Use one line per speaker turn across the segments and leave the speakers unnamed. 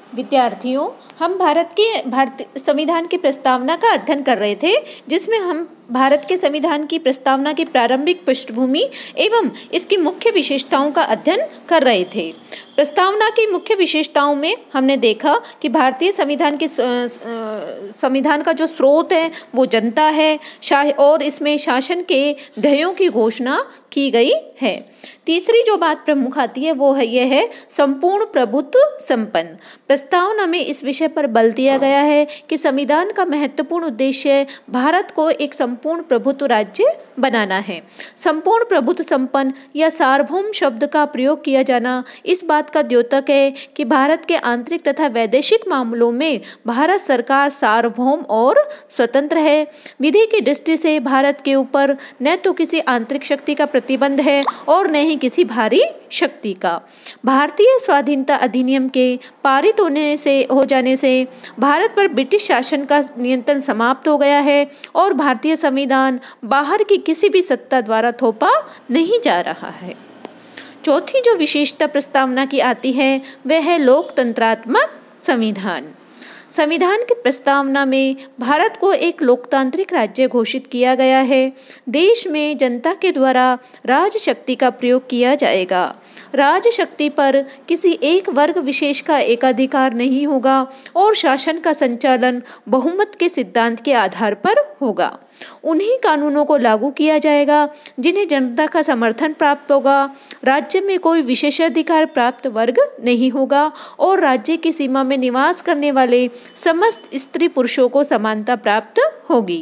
विद्यार्थियों, हम भारतीय संविधान की प्रस्तावना का अध्ययन कर रहे थे, जिसमें हम भारत के संविधान की प्रस्तावना की प्रारंभिक पृष्ठभूमि एवं इसकी मुख्य विशेषताओं का अध्ययन कर रहे थे। प्रस्तावना की मुख्य विशेषताओं में हमने देखा कि भारतीय संविधान का जो स्रोत है वो जनता है और इसमें शासन के ध्येयों की घोषणा की गई है। तीसरी जो बात प्रमुख आती है वो है यह है संपूर्ण प्रभुत्व संपन्न। प्रस्तावना में इस विषय पर बल दिया गया है कि संविधान का महत्वपूर्ण उद्देश्य भारत को एक संपूर्ण प्रभुत्व राज्य बनाना है। संपूर्ण प्रभुत्व संपन्न या सार्वभौम शब्द का प्रयोग किया जाना इस बात का द्योतक है कि भारत के आंतरिक तथा वैदेशिक मामलों में भारत सरकार सार्वभौम और स्वतंत्र है। विधि की दृष्टि से भारत के ऊपर न तो किसी आंतरिक शक्ति का प्रतिबंध है और न ही किसी बाहरी शक्ति का। भारतीय स्वाधीनता अधिनियम के पारित हो जाने से भारत पर ब्रिटिश शासन का नियंत्रण समाप्त हो गया है और भारतीय संविधान बाहर की किसी भी सत्ता द्वारा थोपा नहीं जा रहा है। चौथी जो विशेषता प्रस्तावना की आती है वह है लोकतंत्रात्मक संविधान। संविधान की प्रस्तावना में भारत को एक लोकतांत्रिक राज्य घोषित किया गया है। देश में जनता के द्वारा राजशक्ति का प्रयोग किया जाएगा। राजशक्ति पर किसी एक वर्ग विशेष का एकाधिकार नहीं होगा और शासन का संचालन बहुमत के सिद्धांत के आधार पर होगा। उन्हीं कानूनों को लागू किया जाएगा जिन्हें जनता का समर्थन प्राप्त होगा। राज्य में कोई विशेषाधिकार प्राप्त वर्ग नहीं होगा और राज्य की सीमा में निवास करने वाले समस्त स्त्री पुरुषों को समानता प्राप्त होगी।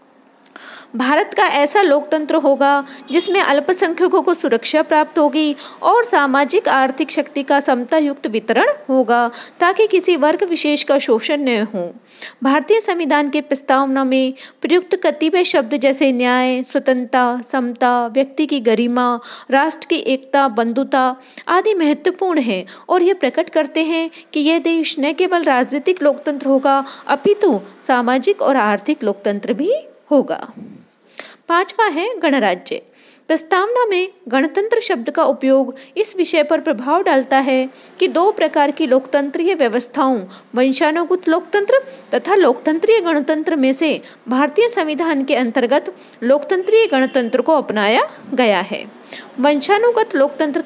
भारत का ऐसा लोकतंत्र होगा जिसमें अल्पसंख्यकों को सुरक्षा प्राप्त होगी और सामाजिक आर्थिक शक्ति का समता युक्त वितरण होगा ताकि किसी वर्ग विशेष का शोषण न हो। भारतीय संविधान के प्रस्तावना में प्रयुक्त कतिपय शब्द जैसे न्याय, स्वतंत्रता, समता, व्यक्ति की गरिमा, राष्ट्र की एकता, बंधुता आदि महत्वपूर्ण हैं और ये प्रकट करते हैं कि यह देश न केवल राजनीतिक लोकतंत्र होगा अपितु सामाजिक और आर्थिक लोकतंत्र भी होगा। पांचवा है गणराज्य। प्रस्तावना में गणतंत्र शब्द का उपयोग इस विषय पर प्रभाव डालता है कि दो प्रकार की लोकतंत्रीय व्यवस्थाओं वंशानुगत लोकतंत्र तथा लोकतंत्रीय गणतंत्र में से भारतीय संविधान के अंतर्गत लोकतंत्रीय गणतंत्र को अपनाया गया है। वंशानुगत लोकतंत्र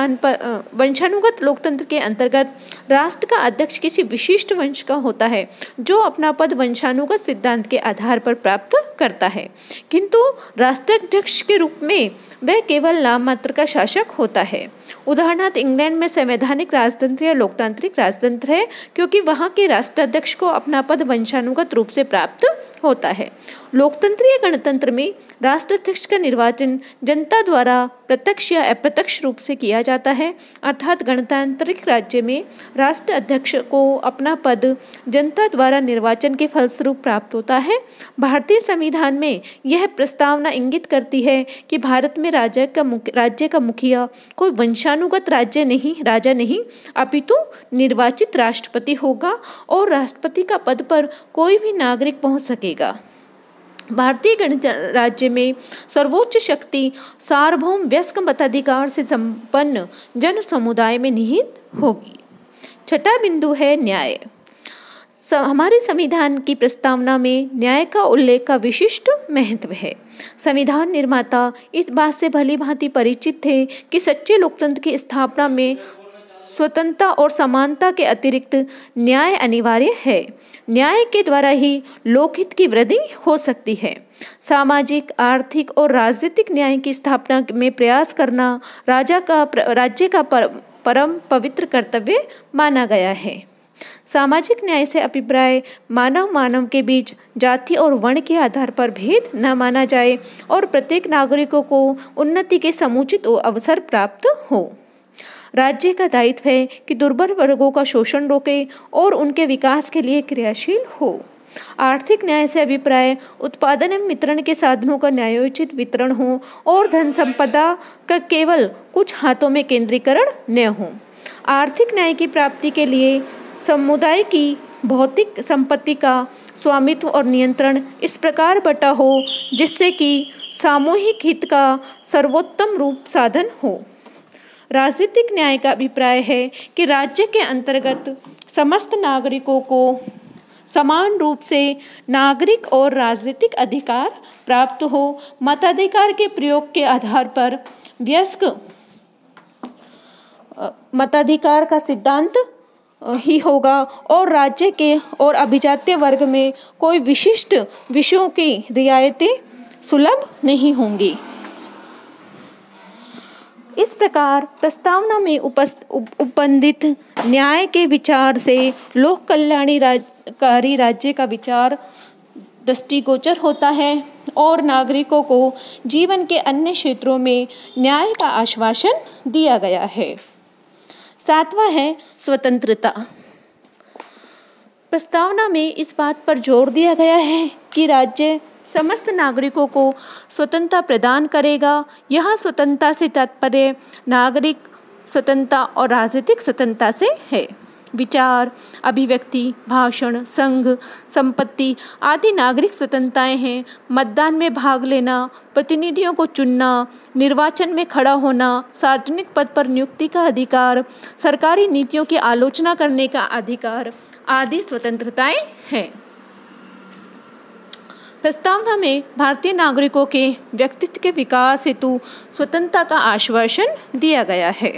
के अंतर्गत राष्ट्र का अध्यक्ष किसी विशिष्ट वंश का होता है जो अपना पद वंशानुगत सिद्धांत के आधार पर प्राप्त करता है, किंतु राष्ट्राध्यक्ष के रूप में वह केवल नाम मात्र का शासक होता है। उदाहरणार्थ इंग्लैंड में संवैधानिक राजतंत्र या लोकतांत्रिक राजतंत्र है क्योंकि वहां के राष्ट्राध्यक्ष को अपना पद वंशानुगत रूप से प्राप्त होता है। लोकतंत्रीय गणतंत्र में राष्ट्राध्यक्ष का निर्वाचन जनता द्वारा प्रत्यक्ष या अप्रत्यक्ष रूप से किया जाता है, अर्थात गणतांत्रिक राज्य में राष्ट्राध्यक्ष को अपना पद जनता द्वारा निर्वाचन के फलस्वरूप प्राप्त होता है। भारतीय संविधान में यह प्रस्तावना इंगित करती है कि भारत में राज्य का मुखिया कोई वंशानुगत राजा नहीं अपितु निर्वाचित राष्ट्रपति होगा और राष्ट्रपति का पद पर कोई भी नागरिक पहुंच सकेगा। भारतीय गणराज्य में सर्वोच्च शक्ति सार्वभौम वयस्क मताधिकार से संपन्न जन समुदाय में निहित होगी। छठा बिंदु है न्याय। हमारे संविधान की प्रस्तावना में न्याय का उल्लेख का विशिष्ट महत्व है। संविधान निर्माता इस बात से भली भांति परिचित थे कि सच्चे लोकतंत्र की स्थापना में स्वतंत्रता और समानता के अतिरिक्त न्याय अनिवार्य है। न्याय के द्वारा ही लोकहित की वृद्धि हो सकती है। सामाजिक, आर्थिक और राजनीतिक न्याय की स्थापना में प्रयास करना राज्य का परम पवित्र कर्तव्य माना गया है। सामाजिक न्याय से अभिप्राय मानव के बीच जाति और वर्ण के आधार पर भेद न माना जाए और प्रत्येक नागरिकों को उन्नति के समुचित अवसर प्राप्त हो। राज्य का दायित्व है कि दुर्बल वर्गों का शोषण रोके और उनके विकास के लिए क्रियाशील हो। आर्थिक न्याय से अभिप्राय उत्पादन एवं वितरण के साधनों का न्यायोचित वितरण हो और धन संपदा का केवल कुछ हाथों में केंद्रीकरण न हो। आर्थिक न्याय की प्राप्ति के लिए समुदाय की भौतिक संपत्ति का स्वामित्व और नियंत्रण इस प्रकार बटा हो जिससे कि सामूहिक हित का सर्वोत्तम रूप साधन हो। राजनीतिक न्याय का अभिप्राय है कि राज्य के अंतर्गत समस्त नागरिकों को समान रूप से नागरिक और राजनीतिक अधिकार प्राप्त हो। मताधिकार के प्रयोग के आधार पर वयस्क मताधिकार का सिद्धांत ही होगा और राज्य के और अभिजात्य वर्ग में कोई विशिष्ट विषयों की रियायतें सुलभ नहीं होंगी। इस प्रकार प्रस्तावना में उपबंधित न्याय के विचार से लोक कल्याणकारी राज्य का विचार दृष्टिगोचर होता है और नागरिकों को जीवन के अन्य क्षेत्रों में न्याय का आश्वासन दिया गया है। 7वां है स्वतंत्रता। प्रस्तावना में इस बात पर जोर दिया गया है कि राज्य समस्त नागरिकों को स्वतंत्रता प्रदान करेगा। यह स्वतंत्रता से तात्पर्य नागरिक स्वतंत्रता और राजनीतिक स्वतंत्रता से है। विचार, अभिव्यक्ति, भाषण, संघ, संपत्ति आदि नागरिक स्वतंत्रताएं हैं। मतदान में भाग लेना, प्रतिनिधियों को चुनना, निर्वाचन में खड़ा होना, सार्वजनिक पद पर नियुक्ति का अधिकार, सरकारी नीतियों की आलोचना करने का अधिकार आदि स्वतंत्रताएं हैं। प्रस्तावना में भारतीय नागरिकों के व्यक्तित्व के विकास हेतु स्वतंत्रता का आश्वासन दिया गया है।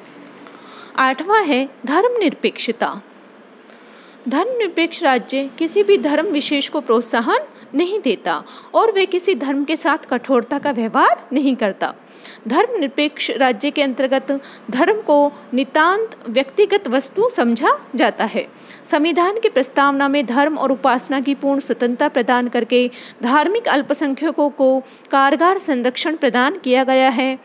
8वां है धर्मनिरपेक्षता। धर्मनिरपेक्ष राज्य किसी भी धर्म विशेष को प्रोत्साहन नहीं देता और वे किसी धर्म के साथ कठोरता का व्यवहार नहीं करता। धर्मनिरपेक्ष राज्य के अंतर्गत धर्म को नितांत व्यक्तिगत वस्तु समझा जाता है। संविधान की प्रस्तावना में धर्म और उपासना की पूर्ण स्वतंत्रता प्रदान करके धार्मिक अल्पसंख्यकों को कारगर संरक्षण प्रदान किया गया है।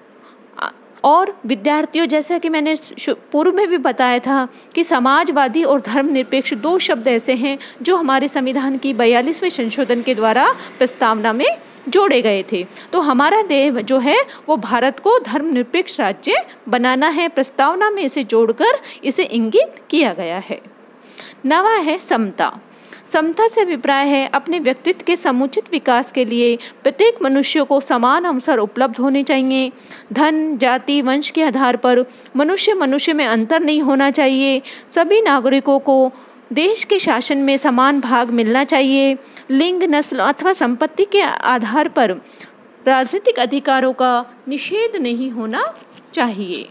और विद्यार्थियों, जैसा कि मैंने पूर्व में भी बताया था कि समाजवादी और धर्मनिरपेक्ष 2 शब्द ऐसे हैं जो हमारे संविधान की 42वें संशोधन के द्वारा प्रस्तावना में जोड़े गए थे। तो हमारा ध्येय जो है वो भारत को धर्मनिरपेक्ष राज्य बनाना है। प्रस्तावना में इसे जोड़कर इसे इंगित किया गया है। 9वां है समता। समता से अभिप्राय है अपने व्यक्तित्व के समुचित विकास के लिए प्रत्येक मनुष्य को समान अवसर उपलब्ध होने चाहिए। धन, जाति, वंश के आधार पर मनुष्य में अंतर नहीं होना चाहिए। सभी नागरिकों को देश के शासन में समान भाग मिलना चाहिए। लिंग, नस्ल अथवा संपत्ति के आधार पर राजनीतिक अधिकारों का निषेध नहीं होना चाहिए।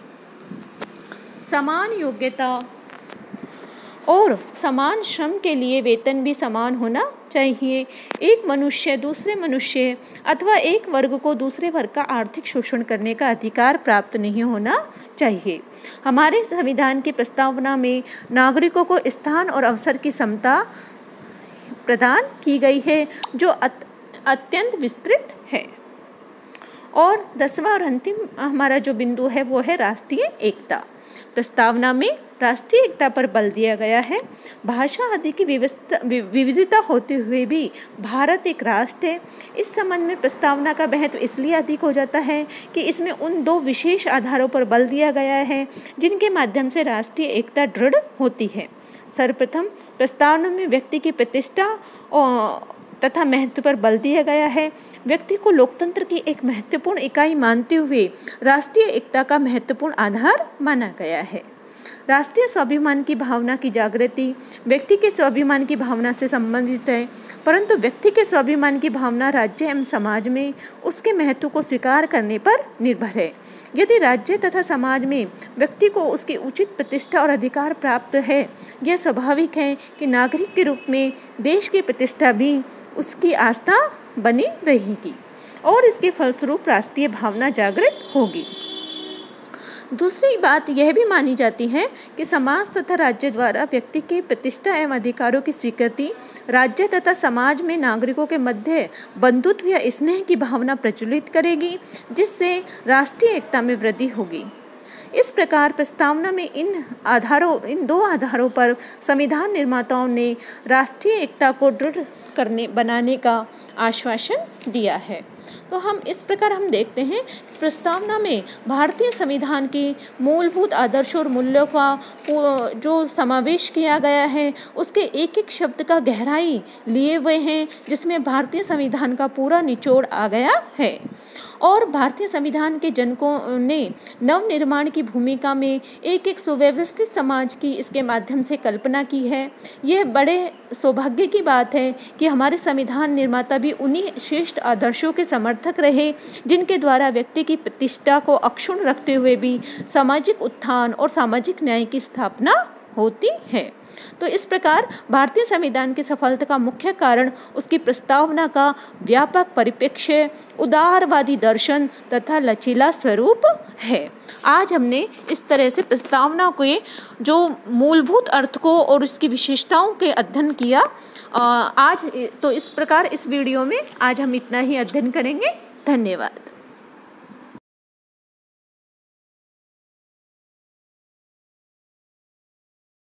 समान योग्यता और समान श्रम के लिए वेतन भी समान होना चाहिए। एक मनुष्य दूसरे मनुष्य अथवा एक वर्ग को दूसरे वर्ग का आर्थिक शोषण करने का अधिकार प्राप्त नहीं होना चाहिए। हमारे संविधान की प्रस्तावना में नागरिकों को स्थान और अवसर की समता प्रदान की गई है जो अत्यंत विस्तृत है। और 10वां और अंतिम हमारा जो बिंदु है वो है राष्ट्रीय एकता। प्रस्तावना में राष्ट्रीय एकता पर बल दिया गया है। भाषा आदि की विविधता होते हुए भी भारत एक राष्ट्र है। इस संबंध में प्रस्तावना का महत्व इसलिए अधिक हो जाता है कि इसमें उन 2 विशेष आधारों पर बल दिया गया है जिनके माध्यम से राष्ट्रीय एकता दृढ़ होती है। सर्वप्रथम प्रस्तावना में व्यक्ति की प्रतिष्ठा तथा महत्व पर बल दिया गया है। व्यक्ति को लोकतंत्र की एक महत्वपूर्ण इकाई मानते हुए राष्ट्रीय एकता का महत्वपूर्ण आधार माना गया है। राष्ट्रीय स्वाभिमान की भावना की जागृति व्यक्ति के स्वाभिमान की भावना से संबंधित है, परंतु व्यक्ति के स्वाभिमान की भावना राज्य एवं समाज में उसके महत्व को स्वीकार करने पर निर्भर है। यदि राज्य तथा समाज में व्यक्ति को उसकी उचित प्रतिष्ठा और अधिकार प्राप्त है, यह स्वाभाविक है कि नागरिक के रूप में देश की प्रतिष्ठा भी उसकी आस्था बनी रहेगी और इसके फलस्वरूप राष्ट्रीय भावना जागृत होगी। दूसरी बात यह भी मानी जाती है कि समाज तथा राज्य द्वारा व्यक्ति की प्रतिष्ठा एवं अधिकारों की स्वीकृति राज्य तथा समाज में नागरिकों के मध्य बंधुत्व या स्नेह की भावना प्रज्वलित करेगी, जिससे राष्ट्रीय एकता में वृद्धि होगी। इस प्रकार प्रस्तावना में इन 2 आधारों पर संविधान निर्माताओं ने राष्ट्रीय एकता को दृढ़ बनाने का आश्वासन दिया है। तो इस प्रकार हम देखते हैं प्रस्तावना में भारतीय संविधान की मूलभूत आदर्शों और मूल्यों का जो समावेश किया गया है उसके एक एक शब्द का गहराई लिए हुए हैं, जिसमें भारतीय संविधान का पूरा निचोड़ आ गया है। और भारतीय संविधान के जनकों ने नवनिर्माण की भूमिका में एक सुव्यवस्थित समाज की इसके माध्यम से कल्पना की है। यह बड़े सौभाग्य की बात है कि हमारे संविधान निर्माता भी उन्हीं श्रेष्ठ आदर्शों के समर्थक रहे जिनके द्वारा व्यक्ति की प्रतिष्ठा को अक्षुण्ण रखते हुए भी सामाजिक उत्थान और सामाजिक न्याय की स्थापना होती है। तो इस प्रकार भारतीय संविधान की सफलता का मुख्य कारण उसकी प्रस्तावना का व्यापक परिप्रेक्ष्य, उदारवादी दर्शन तथा लचीला स्वरूप है। आज हमने इस तरह से प्रस्तावना के जो मूलभूत अर्थ को और उसकी विशेषताओं के अध्ययन किया। आज तो इस प्रकार इस वीडियो में आज हम इतना ही अध्ययन करेंगे। धन्यवाद।